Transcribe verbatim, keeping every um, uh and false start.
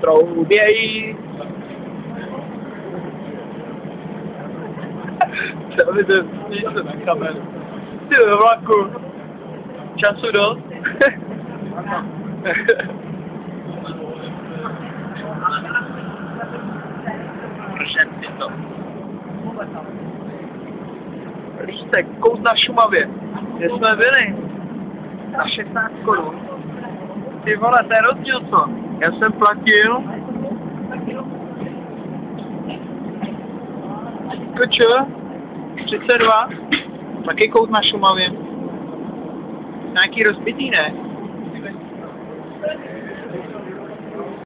Stroubějí. Co by to se na kameru? Ty ve vlaku. Času dost. Pršet si to. Lístek, kout na Šumavě. Kde jsme byli? Za šestnáct korun. Ty vole, to je rozdíl co? Já jsem platil K Č třicet dva, taky kout na Šumavě. Nějaký rozbitý, ne?